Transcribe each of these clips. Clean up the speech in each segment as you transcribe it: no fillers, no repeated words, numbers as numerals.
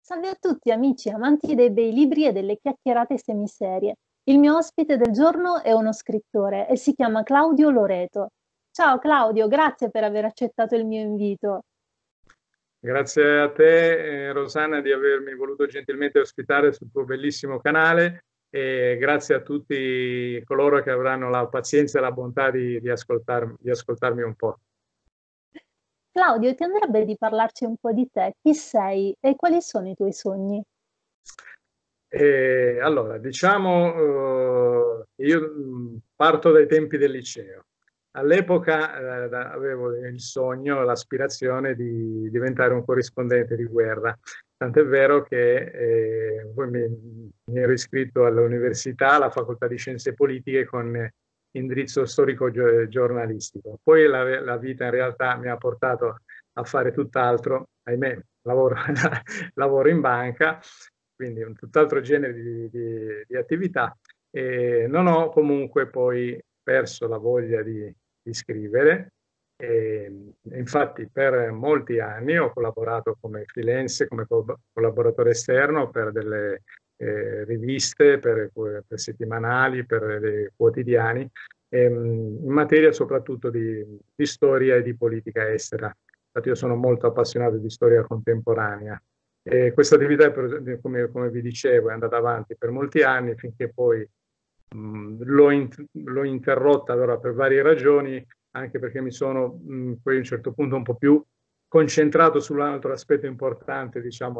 Salve a tutti amici, amanti dei bei libri e delle chiacchierate semiserie. Il mio ospite del giorno è uno scrittore e si chiama Claudio Loreto. Ciao Claudio, grazie per aver accettato il mio invito. Grazie a te, Rosanna, di avermi voluto gentilmente ospitare sul tuo bellissimo canale e grazie a tutti coloro che avranno la pazienza e la bontà di ascoltarmi un po'. Claudio, ti andrebbe di parlarci un po' di te? Chi sei e quali sono i tuoi sogni? Allora, diciamo, io parto dai tempi del liceo. All'epoca avevo il sogno, l'aspirazione di diventare un corrispondente di guerra. Tant'è vero che poi mi ero iscritto all'università, alla facoltà di scienze politiche con indirizzo storico-giornalistico. Poi la vita in realtà mi ha portato a fare tutt'altro, ahimè, lavoro, lavoro in banca, quindi un tutt'altro genere di attività. E non ho comunque poi perso la voglia di scrivere. Infatti per molti anni ho collaborato come freelance, come collaboratore esterno per delle riviste, per settimanali, per dei quotidiani, in materia soprattutto di storia e di politica estera. Infatti io sono molto appassionato di storia contemporanea. Questa attività, come vi dicevo, è andata avanti per molti anni finché poi l'ho interrotta allora per varie ragioni, anche perché mi sono poi a un certo punto un po' più concentrato sull'altro aspetto importante, diciamo,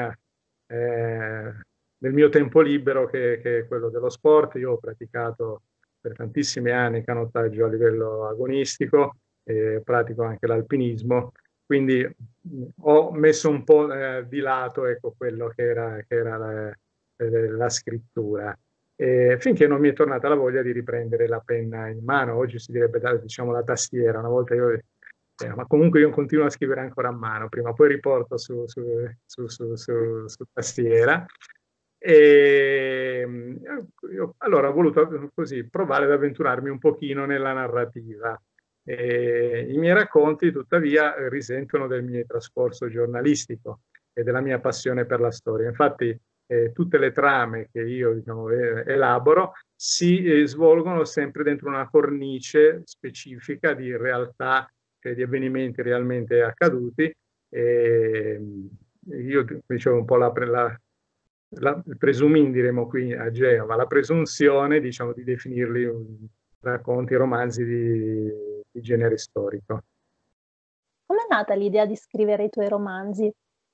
del mio tempo libero, che è quello dello sport. Io ho praticato per tantissimi anni canottaggio a livello agonistico, pratico anche l'alpinismo, quindi ho messo un po' di lato, ecco, quello che era la scrittura. Finché non mi è tornata la voglia di riprendere la penna in mano. Oggi si direbbe, diciamo, la tastiera. Una volta ma comunque io continuo a scrivere ancora a mano, prima o poi riporto su tastiera. E allora ho voluto così provare ad avventurarmi un pochino nella narrativa. I miei racconti, tuttavia, risentono del mio trascorso giornalistico e della mia passione per la storia. Infatti, tutte le trame che io, diciamo, elaboro si svolgono sempre dentro una cornice specifica di realtà, cioè di avvenimenti realmente accaduti. Io dicevo un po' il presumin, diremo qui a Genova, la presunzione, diciamo, di definirli racconti, romanzi di genere storico. Com'è nata l'idea di scrivere i tuoi romanzi?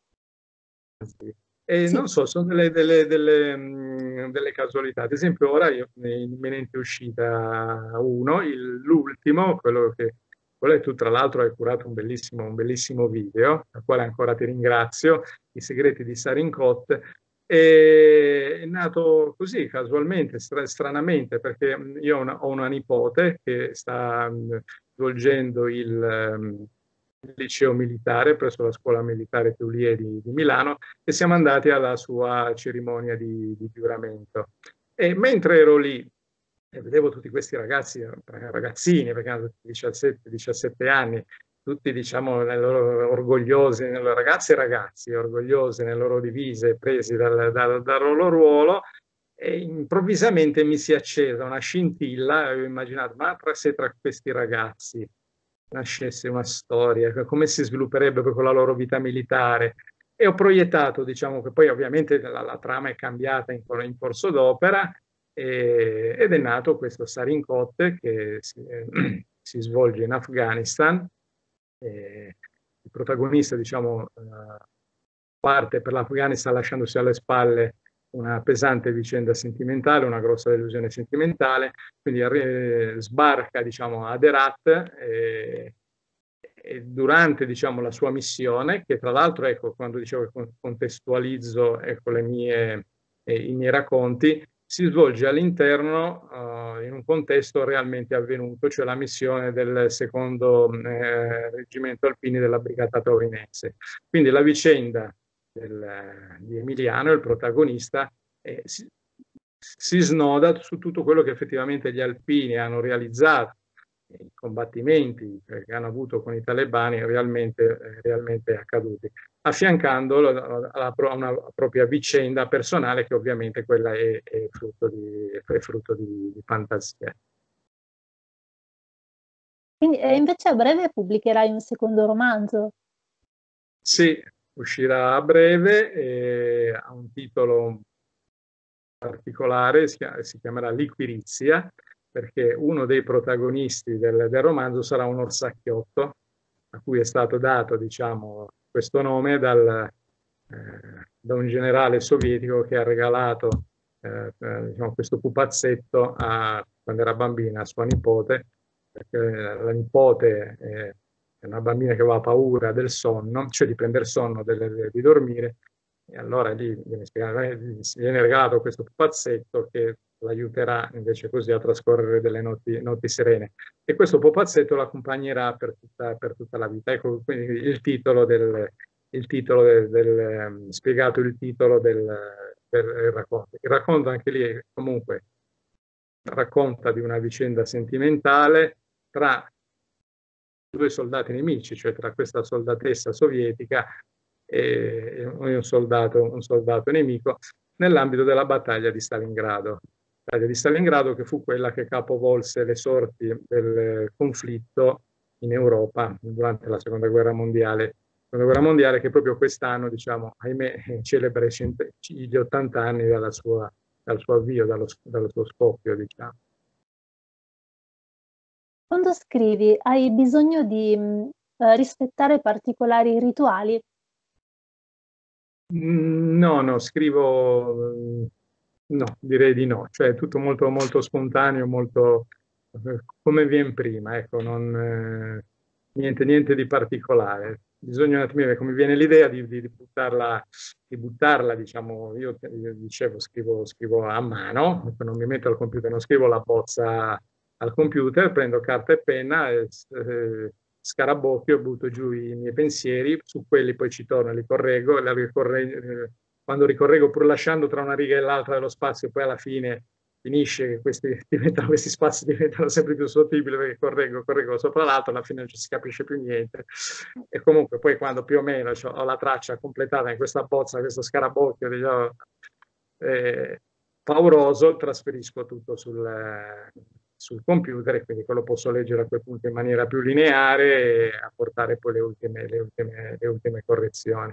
E Sì. non so, sono delle casualità. Ad esempio, ora io in imminente uscita uno, l'ultimo, quello che tu tra l'altro hai curato un bellissimo video, al quale ancora ti ringrazio, I segreti di Sarinkot. È nato così, casualmente, stranamente, perché io ho una nipote che sta svolgendo il liceo militare presso la scuola militare Tulie di Milano, e siamo andati alla sua cerimonia di giuramento. E mentre ero lì e vedevo tutti questi ragazzi, ragazzini, perché hanno 17 anni, tutti, diciamo, orgogliosi, ragazze e ragazzi, orgogliosi nelle loro divise, presi dal loro ruolo, e improvvisamente mi si è accesa una scintilla e ho immaginato, ma se tra questi ragazzi nascesse una storia, come si svilupperebbe poi con la loro vita militare. E ho proiettato, diciamo, che poi ovviamente la trama è cambiata in corso d'opera, ed è nato questo Sarinkot che si svolge in Afghanistan. Il protagonista, diciamo, parte per l'Afghanistan lasciandosi alle spalle una pesante vicenda sentimentale, una grossa delusione sentimentale, quindi sbarca, diciamo, ad Herat, e durante, diciamo, la sua missione, che tra l'altro, ecco, quando dicevo che contestualizzo, ecco, i miei racconti, si svolge all'interno, in un contesto realmente avvenuto, cioè la missione del secondo reggimento alpini della brigata taurinense. Quindi la vicenda di Emiliano, il protagonista, si snoda su tutto quello che effettivamente gli alpini hanno realizzato i combattimenti che hanno avuto con i talebani realmente accaduti, affiancandolo a una propria vicenda personale, che ovviamente quella è frutto di fantasia. Quindi, invece a breve pubblicherai un secondo romanzo? Sì, uscirà a breve, ha un titolo particolare, si chiamerà Liquirizia, perché uno dei protagonisti del romanzo sarà un orsacchiotto, a cui è stato dato, diciamo, questo nome da un generale sovietico che ha regalato diciamo, questo pupazzetto quando era bambina a sua nipote, perché la nipote è una bambina che aveva paura del sonno, cioè di prendere sonno, di dormire, e allora lì viene regalato questo pupazzetto che l'aiuterà invece così a trascorrere delle notti serene. E questo pupazzetto l'accompagnerà per tutta la vita. Ecco, quindi spiegato il titolo del racconto. Il racconto anche lì comunque racconta di una vicenda sentimentale tra due soldati nemici, cioè tra questa soldatessa sovietica e un soldato nemico, nell'ambito della battaglia di Stalingrado. Battaglia di Stalingrado, che fu quella che capovolse le sorti del conflitto in Europa durante la Seconda Guerra Mondiale, che proprio quest'anno, diciamo, ahimè, celebra gli 80 anni dal suo avvio, dallo suo scoppio, diciamo. Quando scrivi, hai bisogno di rispettare particolari rituali? No, scrivo, no, direi di no, cioè è tutto molto, molto spontaneo, molto come viene prima, ecco, niente di particolare. Bisogna un attimo, come viene l'idea di buttarla, diciamo, io dicevo, scrivo a mano, non mi metto al computer, non scrivo la bozza al computer, prendo carta e penna e scarabocchio, butto giù i miei pensieri, su quelli poi ci torno, li correggo, quando ricorreggo, pur lasciando tra una riga e l'altra dello spazio, poi alla fine finisce che questi spazi diventano sempre più sottili, perché correggo sopra l'altro, alla fine non ci si capisce più niente. E comunque poi quando più o meno ho la traccia completata in questa bozza, questo scarabocchio, diciamo, pauroso, trasferisco tutto sul computer, e quindi quello posso leggere a quel punto in maniera più lineare e apportare poi le ultime correzioni.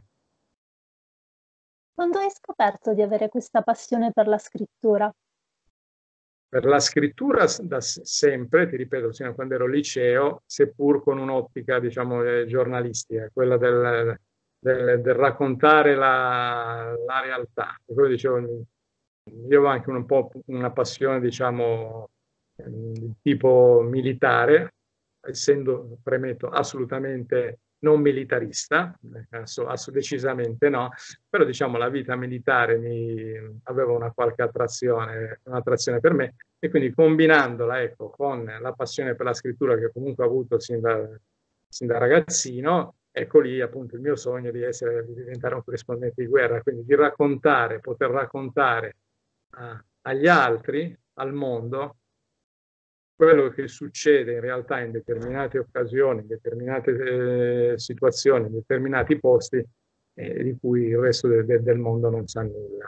Quando hai scoperto di avere questa passione per la scrittura? Per la scrittura da sempre, ti ripeto, sino a quando ero al liceo, seppur con un'ottica, diciamo, giornalistica, quella del raccontare la realtà. Come dicevo, io avevo anche un po' una passione, diciamo, di tipo militare, essendo, premetto, assolutamente non militarista, nel senso, decisamente no, però diciamo la vita militare aveva una qualche un'attrazione per me, e quindi combinandola, ecco, con la passione per la scrittura che comunque ho avuto sin da ragazzino, ecco lì appunto il mio sogno di diventare un corrispondente di guerra, quindi di poter raccontare agli altri, al mondo, quello che succede in realtà in determinate occasioni, in determinate situazioni, in determinati posti, di cui il resto del mondo non sa nulla.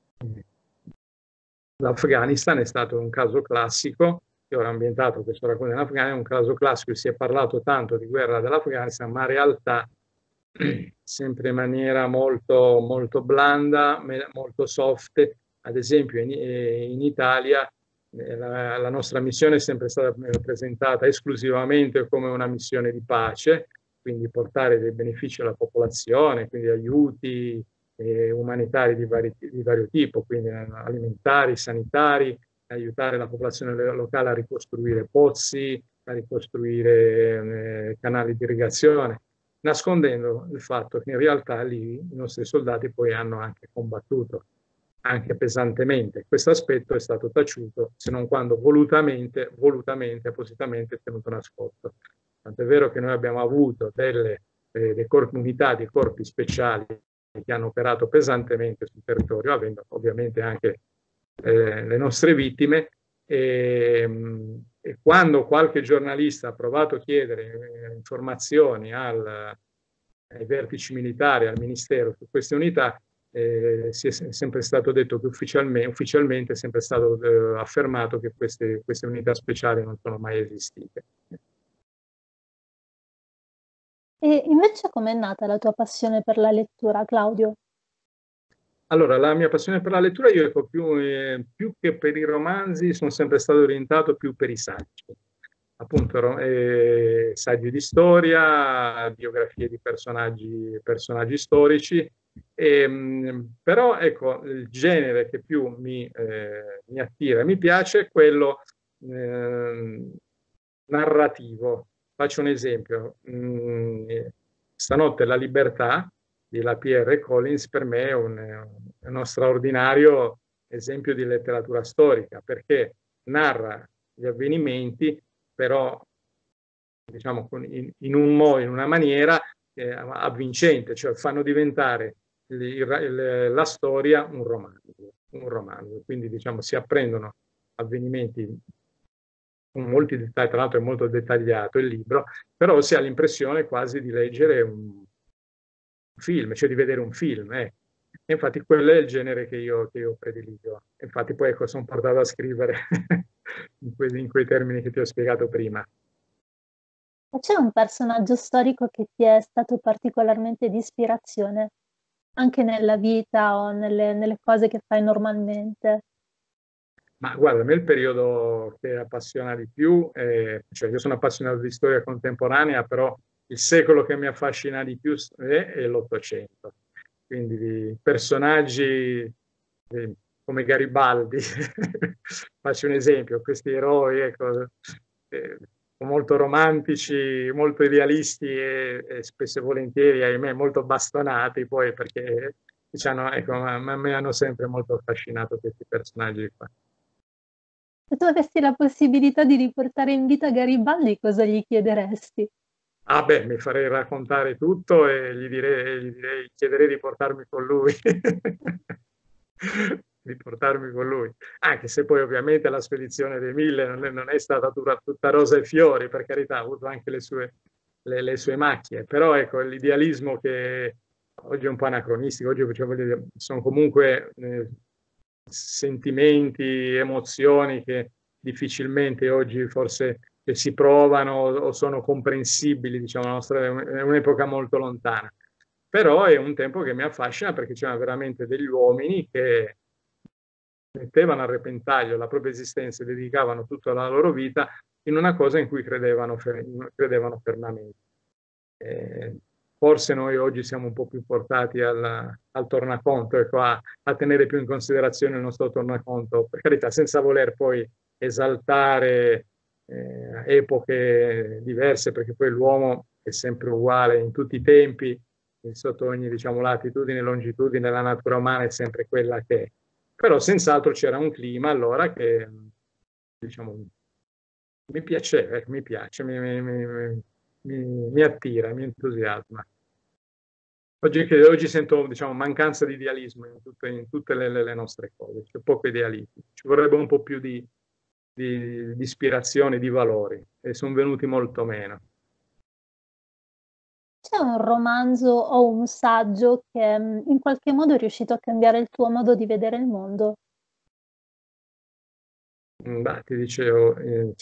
L'Afghanistan è stato un caso classico, che ora ambientato questo racconto in Afghanistan, è un caso classico, si è parlato tanto di guerra dell'Afghanistan, ma in realtà sempre in maniera molto, molto blanda, molto soft. Ad esempio in Italia la nostra missione è sempre stata presentata esclusivamente come una missione di pace, quindi portare dei benefici alla popolazione, quindi aiuti umanitari di vario tipo, quindi alimentari, sanitari, aiutare la popolazione locale a ricostruire pozzi, a ricostruire canali di irrigazione, nascondendo il fatto che in realtà lì i nostri soldati poi hanno anche combattuto, anche pesantemente. Questo aspetto è stato taciuto, se non quando volutamente, appositamente tenuto nascosto. Tant'è vero che noi abbiamo avuto delle unità, dei corpi speciali che hanno operato pesantemente sul territorio, avendo ovviamente anche le nostre vittime, E quando qualche giornalista ha provato a chiedere informazioni ai vertici militari, al Ministero su queste unità, si è sempre stato detto che ufficialmente è sempre stato affermato che queste unità speciali non sono mai esistite. E invece com'è nata la tua passione per la lettura, Claudio? Allora, la mia passione per la lettura, io ecco, più che per i romanzi, sono sempre stato orientato più per i saggi. Appunto, saggi di storia, biografie di personaggi storici. Però, ecco, il genere che più mi attira e mi piace è quello narrativo. Faccio un esempio. Stanotte La libertà di La Pierre Collins per me è uno straordinario esempio di letteratura storica, perché narra gli avvenimenti, però diciamo in una maniera avvincente, cioè fanno diventare la storia un romanzo. Quindi diciamo si apprendono avvenimenti con molti dettagli, tra l'altro è molto dettagliato il libro, però si ha l'impressione quasi di leggere un film, cioè di vedere un film. E infatti quello è il genere che io prediligo. Infatti poi ecco, sono portato a scrivere in quei termini che ti ho spiegato prima. Ma c'è un personaggio storico che ti è stato particolarmente di ispirazione, anche nella vita o nelle cose che fai normalmente? Ma guarda, a me il periodo che appassiona di più, cioè io sono appassionato di storia contemporanea, però il secolo che mi affascina di più è l'Ottocento. Quindi di personaggi come Garibaldi, faccio un esempio, questi eroi ecco, molto romantici, molto idealisti e spesso e volentieri, ahimè, molto bastonati, poi perché diciamo, ecco, a me hanno sempre molto affascinato questi personaggi qua. Se tu avessi la possibilità di riportare in vita Garibaldi, cosa gli chiederesti? Ah beh, mi farei raccontare tutto e chiederei di portarmi con lui. Di portarmi con lui. Anche se poi ovviamente la spedizione dei Mille non è stata tutta rosa e fiori, per carità, ha avuto anche le sue macchie, però ecco, l'idealismo che oggi è un po' anacronistico, oggi cioè, sono comunque sentimenti, emozioni che difficilmente oggi forse si provano o sono comprensibili, diciamo, la nostra è un'epoca molto lontana. Però è un tempo che mi affascina perché c'erano veramente degli uomini che mettevano a repentaglio la propria esistenza e dedicavano tutta la loro vita in una cosa in cui credevano fermamente. Forse noi oggi siamo un po' più portati al tornaconto, ecco, a tenere più in considerazione il nostro tornaconto, per carità, senza voler poi esaltare epoche diverse, perché poi l'uomo è sempre uguale in tutti i tempi, sotto ogni diciamo, latitudine e longitudine, la natura umana è sempre quella che è. Però senz'altro c'era un clima allora che diciamo, mi piaceva, mi piace, mi attira, mi entusiasma. Oggi sento diciamo, mancanza di idealismo in tutte le nostre cose, c'è poco idealismo, ci vorrebbe un po' più di ispirazione, di valori, e sono venuti molto meno. C'è un romanzo o un saggio che in qualche modo è riuscito a cambiare il tuo modo di vedere il mondo? Beh, ti dicevo,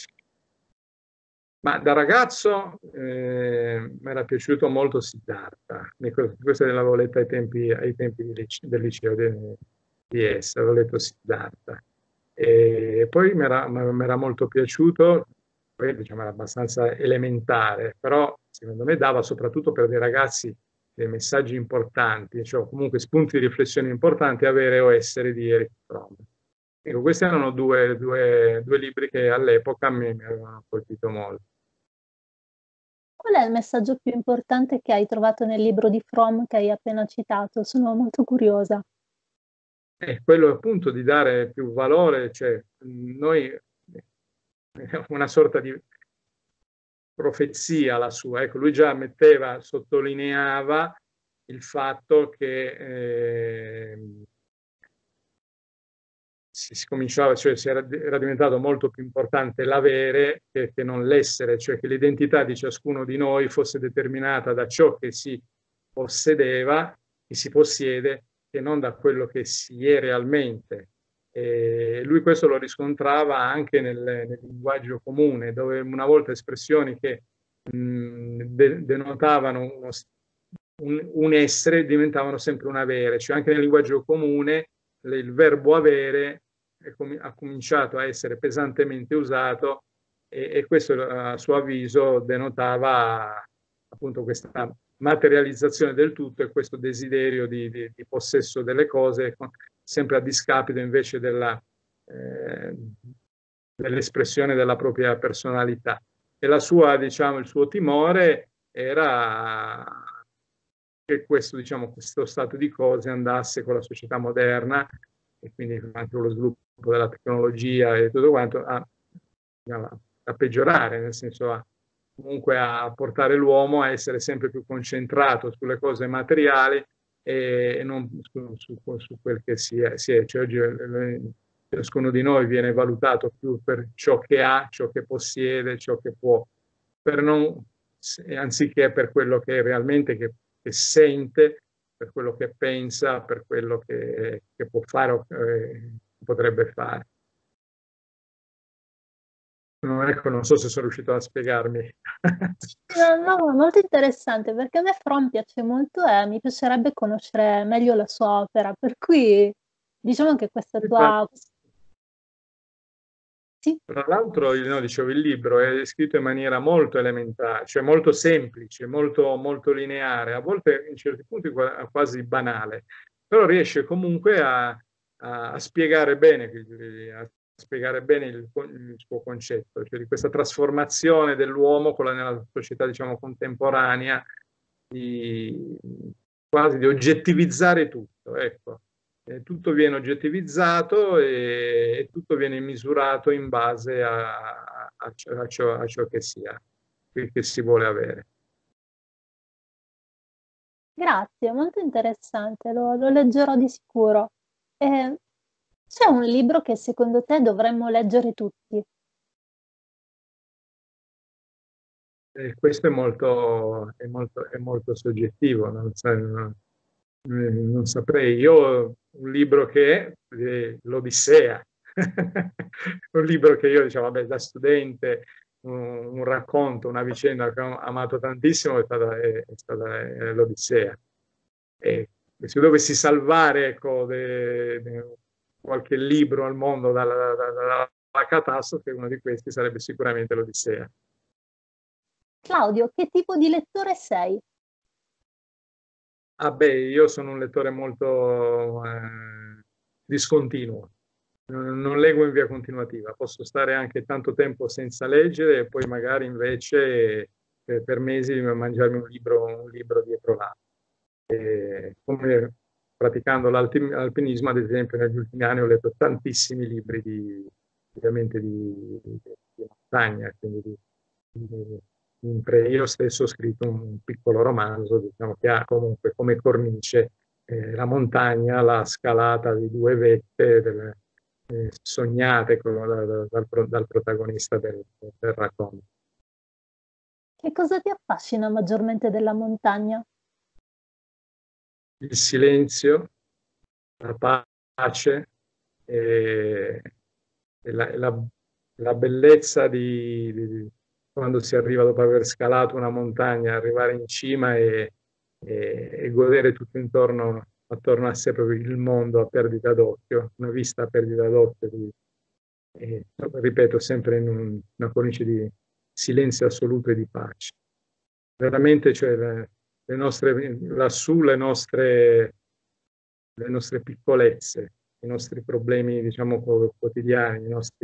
ma da ragazzo mi era piaciuto molto Siddhartha, questa l'avevo letta ai tempi del liceo di Essa, avevo letto Siddhartha. E poi mi era molto piaciuto, poi diciamo era abbastanza elementare, però secondo me dava soprattutto per dei ragazzi dei messaggi importanti, cioè comunque spunti di riflessione importanti, Avere o essere di Erich Fromm. Ecco, questi erano due libri che all'epoca mi avevano colpito molto. Qual è il messaggio più importante che hai trovato nel libro di Fromm che hai appena citato? Sono molto curiosa. È quello appunto di dare più valore, cioè noi una sorta di profezia la sua, ecco, lui già sottolineava il fatto che si cominciava, cioè era diventato molto più importante l'avere che non l'essere, cioè che l'identità di ciascuno di noi fosse determinata da ciò che si possedeva, che si possiede, e non da quello che si è realmente. E lui questo lo riscontrava anche nel linguaggio comune, dove una volta espressioni che denotavano un essere diventavano sempre un avere, cioè anche nel linguaggio comune il verbo avere ha cominciato a essere pesantemente usato e questo a suo avviso denotava appunto questa materializzazione del tutto e questo desiderio di possesso delle cose, sempre a discapito invece dell'espressione della propria personalità. E diciamo, il suo timore era che questo stato di cose andasse con la società moderna e quindi anche con lo sviluppo della tecnologia e tutto quanto a peggiorare, nel senso comunque a portare l'uomo a essere sempre più concentrato sulle cose materiali e non su quel che si è. Cioè, oggi ciascuno di noi viene valutato più per ciò che ha, ciò che possiede, ciò che può, anziché per quello che realmente che sente, per quello che pensa, per quello che può fare o potrebbe fare. Ecco, non so se sono riuscito a spiegarmi. No, molto interessante perché a me Fromm piace molto e mi piacerebbe conoscere meglio la sua opera, per cui diciamo che questa tua... Sì. Tra l'altro, dicevo, il libro è scritto in maniera molto elementare, cioè molto semplice, molto, molto lineare, a volte in certi punti quasi banale, però riesce comunque a spiegare bene, il suo concetto, cioè di questa trasformazione dell'uomo nella società, diciamo, contemporanea, quasi di oggettivizzare tutto, ecco. Tutto viene oggettivizzato e tutto viene misurato in base a ciò che sia, che si vuole avere. Grazie, molto interessante, lo leggerò di sicuro. C'è un libro che secondo te dovremmo leggere tutti? Questo è molto soggettivo, non saprei. Io ho un libro che è l'Odissea, un libro che io, diciamo, vabbè, da studente, un racconto, una vicenda che ho amato tantissimo è stata l'Odissea. E se dovessi salvare, ecco, qualche libro al mondo dalla catastrofe, uno di questi sarebbe sicuramente l'Odissea. Claudio, che tipo di lettore sei? Io sono un lettore molto discontinuo, non leggo in via continuativa, posso stare anche tanto tempo senza leggere e poi magari invece per mesi mangiarmi un libro dietro l'altro. Come praticando l'alpinismo, ad esempio, negli ultimi anni ho letto tantissimi libri ovviamente di montagna, quindi io stesso ho scritto un piccolo romanzo, diciamo, che ha comunque come cornice la montagna, la scalata di due vette sognate dal protagonista del racconto. Che cosa ti affascina maggiormente della montagna? Il silenzio, la pace e la bellezza di quando si arriva dopo aver scalato una montagna, arrivare in cima e godere tutto attorno a sé proprio il mondo a perdita d'occhio, una vista a perdita d'occhio, ripeto, sempre in una cornice di silenzio assoluto e di pace. Veramente, cioè, lassù le nostre piccolezze, i nostri problemi, diciamo, quotidiani,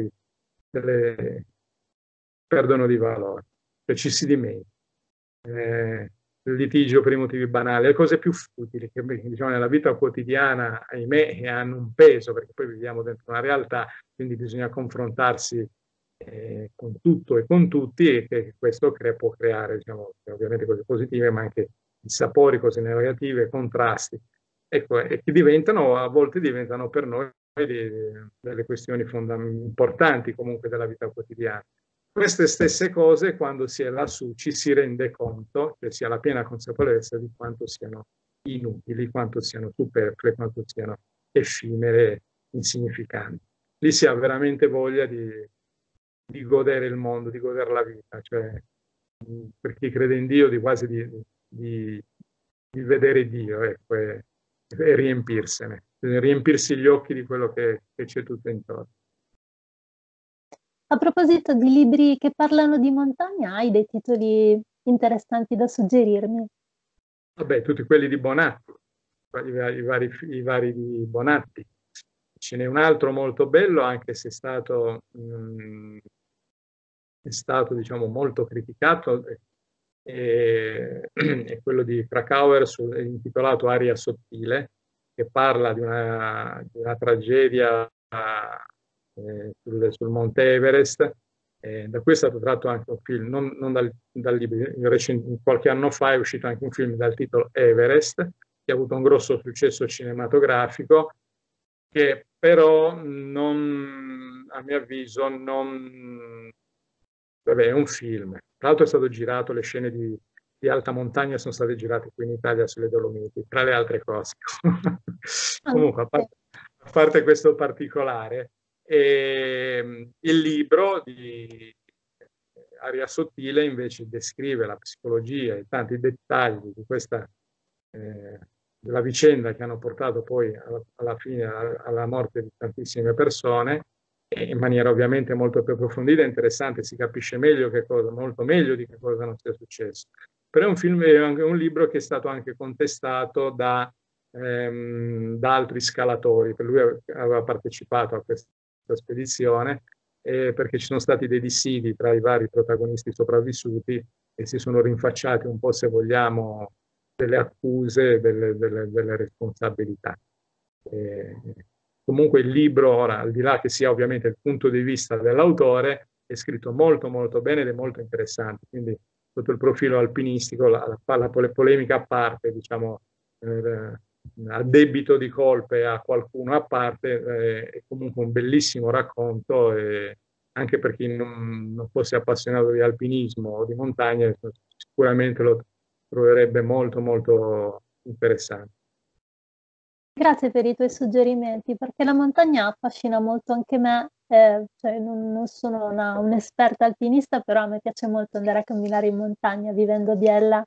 perdono di valore, cioè ci si dimentica. Il litigio per i motivi banali, le cose più futili che, diciamo, nella vita quotidiana, ahimè, hanno un peso, perché poi viviamo dentro una realtà, quindi bisogna confrontarsi con tutto e con tutti, e che questo può creare, diciamo, ovviamente cose positive, ma anche sapori, cose negative, contrasti. Ecco, e che a volte diventano per noi delle questioni importanti comunque della vita quotidiana. Queste stesse cose, quando si è lassù, ci si rende conto, cioè si ha la piena consapevolezza di quanto siano inutili, quanto siano superflue, quanto siano effimere, insignificanti. Lì si ha veramente voglia di godere il mondo, di godere la vita, cioè per chi crede in Dio, di quasi di vedere Dio, ecco, e riempirsene, riempirsi gli occhi di quello che c'è tutto intorno. A proposito di libri che parlano di montagna, hai dei titoli interessanti da suggerirmi? Vabbè, tutti quelli di Bonatti, i vari di Bonatti. Ce n'è un altro molto bello, anche se è stato diciamo, molto criticato, è quello di Krakauer, intitolato Aria sottile, che parla di una tragedia sul Monte Everest. Da cui è stato tratto anche un film, non dal libro, qualche anno fa è uscito anche un film dal titolo Everest, che ha avuto un grosso successo cinematografico, che però a mio avviso, vabbè, è un film. Tra l'altro è stato girato, le scene di alta montagna sono state girate qui in Italia sulle Dolomiti, tra le altre cose. Comunque, a parte questo particolare, il libro di Aria sottile invece descrive la psicologia e tanti dettagli di questa della vicenda che hanno portato poi alla fine alla morte di tantissime persone, in maniera ovviamente molto più approfondita e interessante. Si capisce meglio molto meglio di che cosa non sia successo. Però è un film, è anche un libro che è stato anche contestato da altri scalatori, per lui aveva partecipato a questa spedizione, perché ci sono stati dei dissidi tra i vari protagonisti sopravvissuti e si sono rinfacciati un po', se vogliamo, delle accuse, delle responsabilità. Comunque il libro, ora, al di là che sia ovviamente il punto di vista dell'autore, è scritto molto molto bene ed è molto interessante, quindi sotto il profilo alpinistico, la polemica a parte, diciamo, a debito di colpe a qualcuno a parte, è comunque un bellissimo racconto, anche per chi non fosse appassionato di alpinismo o di montagna, sicuramente lo troverebbe molto molto interessante. Grazie per i tuoi suggerimenti, perché la montagna affascina molto anche me, cioè non sono un'esperta alpinista, però a me piace molto andare a camminare in montagna vivendo a Biella.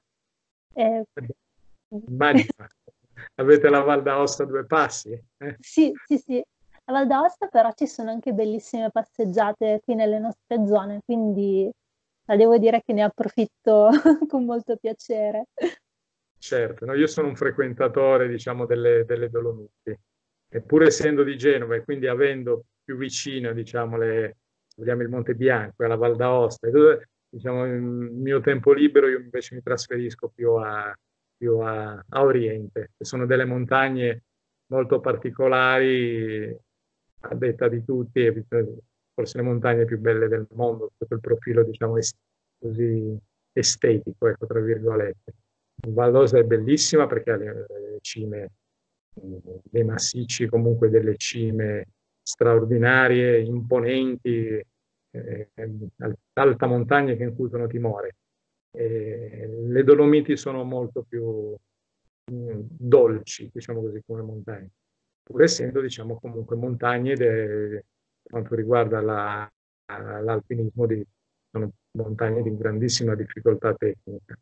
Immagino. Avete la Val d'Aosta a due passi? Sì, sì, sì. A Val d'Aosta però ci sono anche bellissime passeggiate qui nelle nostre zone, quindi devo dire che ne approfitto con molto piacere. Certo, no, io sono un frequentatore, diciamo, delle Dolomiti, e pur essendo di Genova e quindi avendo più vicino, diciamo, vogliamo, il Monte Bianco e la Val d'Aosta, diciamo, il mio tempo libero io invece mi trasferisco più a Oriente, che sono delle montagne molto particolari, a detta di tutti, forse le montagne più belle del mondo, sotto il profilo, diciamo, così estetico, ecco, tra virgolette. Val d'Aosta è bellissima perché ha le cime, dei massicci, comunque delle cime straordinarie, imponenti, alta montagna che incutono timore. Le Dolomiti sono molto più dolci, diciamo così, come montagne, pur essendo, diciamo, comunque montagne per quanto riguarda l'alpinismo, sono montagne di grandissima difficoltà tecnica.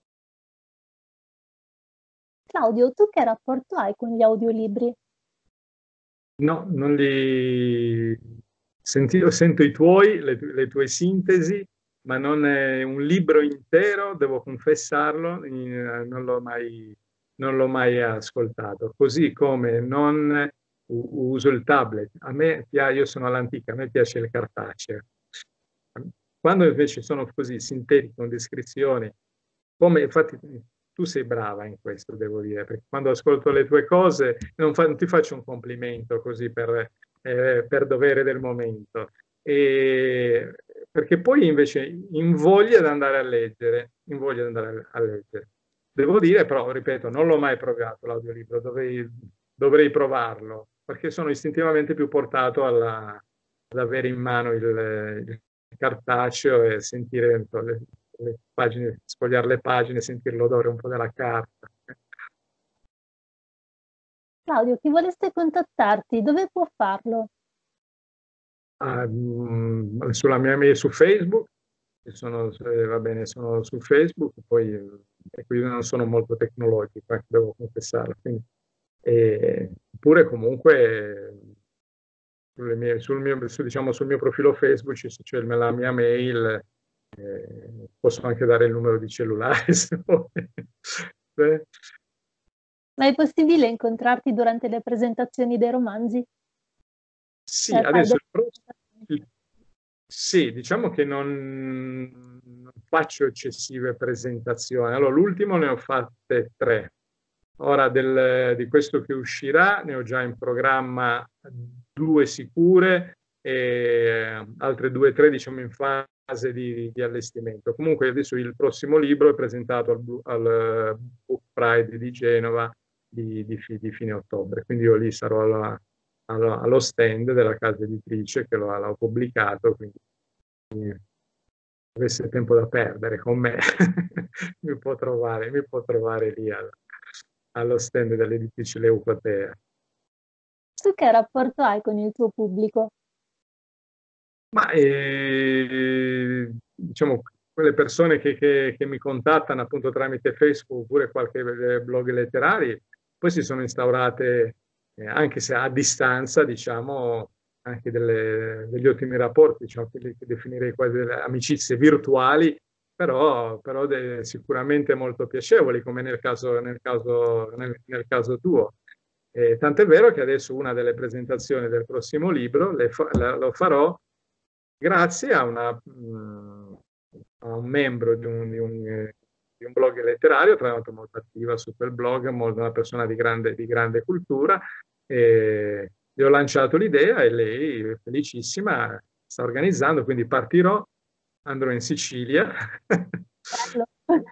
Claudio, tu che rapporto hai con gli audiolibri? No, non li sento i tuoi, le tue sintesi, ma non è un libro intero, devo confessarlo, non l'ho mai ascoltato. Così come non uso il tablet. Io sono all'antica, a me piace il cartaceo. Quando invece sono così sintetico, con descrizioni, come infatti tu sei brava in questo, devo dire, perché quando ascolto le tue cose non ti faccio un complimento così per dovere del momento, perché poi invece invoglia ad andare a leggere, Devo dire però, ripeto, non l'ho mai provato l'audiolibro, dovrei provarlo. perché sono istintivamente più portato ad avere in mano il cartaceo e sentire le pagine, sfogliare le pagine, sentire l'odore un po' della carta. Claudio, chi volesse contattarti, dove può farlo? Sulla mia mail su Facebook, va bene, sono su Facebook, poi ecco, io non sono molto tecnologico, devo confessarlo, quindi, oppure comunque diciamo, sul mio profilo Facebook c'è la mia mail, posso anche dare il numero di cellulare se vuoi. Ma è possibile incontrarti durante le presentazioni dei romanzi? Sì, Cioè, fai adesso sì, diciamo che non faccio eccessive presentazioni. Allora, l'ultimo ne ho fatte 3. Ora di questo che uscirà ne ho già in programma 2 sicure e altre 2 o 3 diciamo in fase di allestimento. Comunque adesso il prossimo libro è presentato al Book Pride di Genova di fine ottobre, quindi io lì sarò allo stand della casa editrice che l'ho pubblicato, quindi avesse tempo da perdere con me mi può trovare lì allo stand dell'editrice Leucotea. Tu che rapporto hai con il tuo pubblico? Ma diciamo, quelle persone che mi contattano appunto tramite Facebook oppure qualche blog letterario, poi si sono instaurate, anche se a distanza, diciamo, anche degli ottimi rapporti, diciamo, che definirei quasi delle amicizie virtuali, però sicuramente molto piacevoli, come nel caso tuo. Tant'è vero che adesso una delle presentazioni del prossimo libro lo farò grazie a un membro di un blog letterario, tra l'altro molto attiva su quel blog, una persona di grande cultura. Gli ho lanciato l'idea e lei, felicissima, sta organizzando, quindi partirò, andrò in Sicilia. Bello.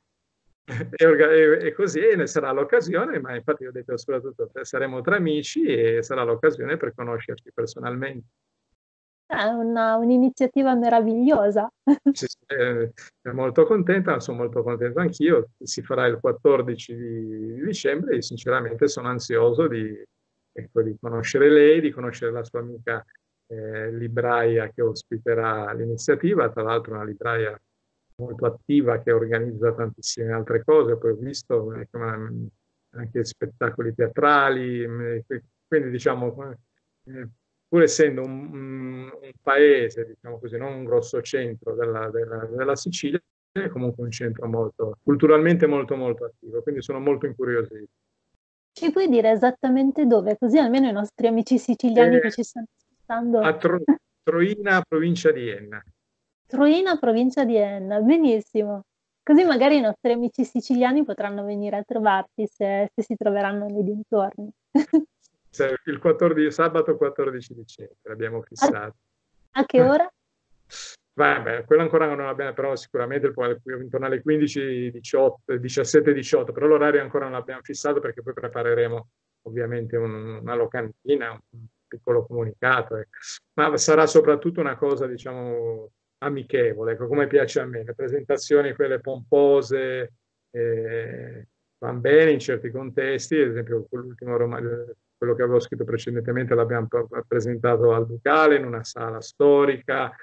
E così ne sarà l'occasione, ma infatti ho detto soprattutto saremo tra amici e sarà l'occasione per conoscerci personalmente. È un'iniziativa meravigliosa. Sì, sì, è molto contenta, sono molto contento anch'io. Si farà il 14 di dicembre e sinceramente sono ansioso ecco, di conoscere lei, di conoscere la sua amica libraia che ospiterà l'iniziativa, tra l'altro una libraia molto attiva che organizza tantissime altre cose, poi ho visto anche spettacoli teatrali, quindi diciamo, pur essendo un paese, diciamo così, non un grosso centro della Sicilia, è comunque un centro culturalmente molto molto attivo, quindi sono molto incuriosito. Ci puoi dire esattamente dove? Così almeno i nostri amici siciliani che ci stanno ascoltando. A Troina, provincia di Enna. Troina, provincia di Enna, benissimo. Così magari i nostri amici siciliani potranno venire a trovarti se si troveranno nei dintorni. Il sabato 14 dicembre abbiamo A, fissato. a che ora? Vabbè, quello ancora non l'abbiamo, però sicuramente intorno alle 15, 18, 17, 18, però l'orario ancora non l'abbiamo fissato perché poi prepareremo ovviamente una locantina, un piccolo comunicato, ma sarà soprattutto una cosa, diciamo, amichevole, ecco, come piace a me. Le presentazioni, quelle pompose, vanno bene in certi contesti, ad esempio l'ultimo romanzo, quello che avevo scritto precedentemente l'abbiamo presentato al Ducale in una sala storica,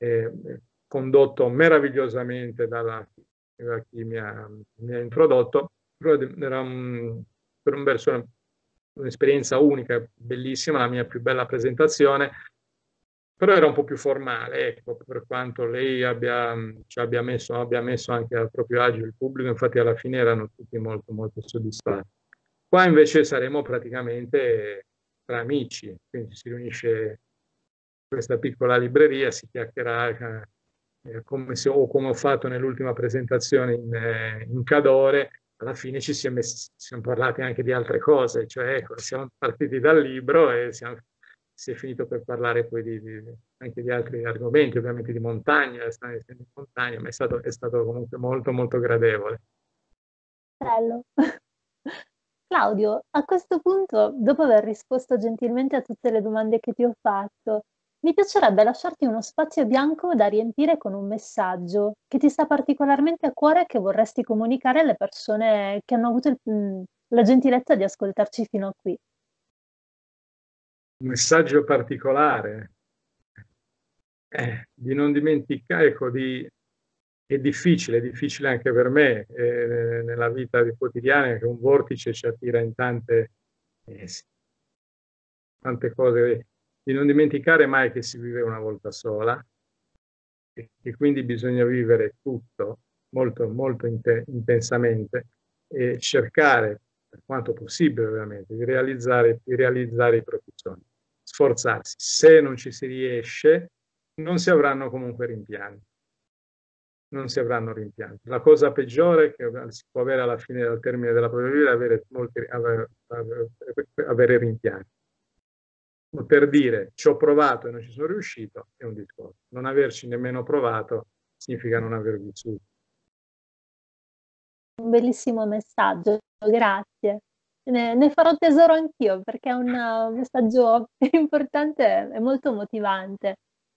condotto meravigliosamente da chi mi ha introdotto, però era per un verso un'esperienza unica, bellissima, la mia più bella presentazione, però era un po' più formale, ecco, per quanto lei abbia messo anche a proprio agio il pubblico, infatti alla fine erano tutti molto, molto soddisfatti. Qua invece saremo praticamente tra amici, quindi si riunisce questa piccola libreria, si chiacchierà come ho fatto nell'ultima presentazione in Cadore, alla fine ci siamo parlati anche di altre cose, cioè ecco, siamo partiti dal libro e si è finito per parlare poi anche di altri argomenti, ovviamente di montagna, in montagna, ma è stato comunque molto molto gradevole. Bello. Claudio, a questo punto, dopo aver risposto gentilmente a tutte le domande che ti ho fatto, mi piacerebbe lasciarti uno spazio bianco da riempire con un messaggio che ti sta particolarmente a cuore e che vorresti comunicare alle persone che hanno avuto la gentilezza di ascoltarci fino a qui. Un messaggio particolare, di non dimenticare, ecco, è difficile anche per me, nella vita quotidiana, che un vortice ci attira in sì, tante cose, di non dimenticare mai che si vive una volta sola e quindi bisogna vivere tutto molto, molto intensamente e cercare, per quanto possibile ovviamente, di realizzare i propri sogni, sforzarsi. Se non ci si riesce, non si avranno comunque rimpianti. Non si avranno rimpianti. La cosa peggiore che si può avere alla fine, al termine della propria vita, è avere rimpianti. Per dire ci ho provato e non ci sono riuscito è un discorso. Non averci nemmeno provato significa non aver vissuto. Un bellissimo messaggio, grazie. Ne farò tesoro anch'io perché è un messaggio importante e molto motivante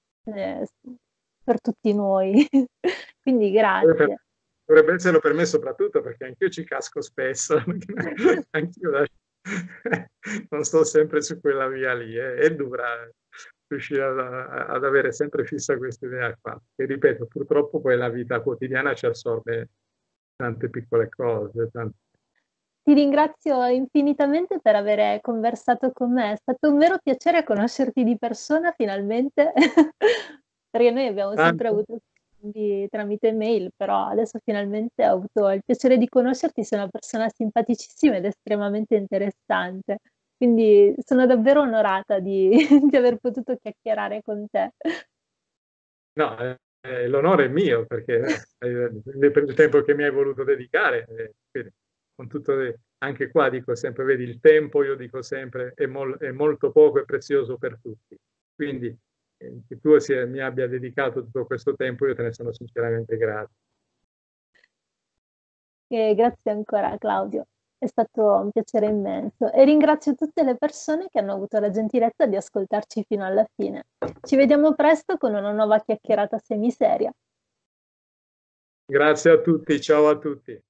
per tutti noi. Quindi grazie. Dovrebbe esserlo per me soprattutto perché anch'io ci casco spesso, anch'io non sto sempre su quella via lì, è dura riuscire ad avere sempre fissa questa idea qua. E ripeto, purtroppo poi la vita quotidiana ci assorbe tante piccole cose. Ti ringrazio infinitamente per avere conversato con me. È stato un vero piacere conoscerti di persona finalmente, perché noi abbiamo sempre Tanto, avuto scambi tramite mail, però adesso finalmente ho avuto il piacere di conoscerti, sei una persona simpaticissima ed estremamente interessante. Quindi sono davvero onorata di di aver potuto chiacchierare con te. no, l'onore è mio perché per il tempo che mi hai voluto dedicare, quindi con tutto anche qua dico sempre, vedi, il tempo, io dico sempre, è molto poco e prezioso per tutti. Quindi che tu mi abbia dedicato tutto questo tempo, io te ne sono sinceramente grato. E grazie ancora Claudio, è stato un piacere immenso e ringrazio tutte le persone che hanno avuto la gentilezza di ascoltarci fino alla fine. Ci vediamo presto con una nuova chiacchierata semiseria. Grazie a tutti, ciao a tutti.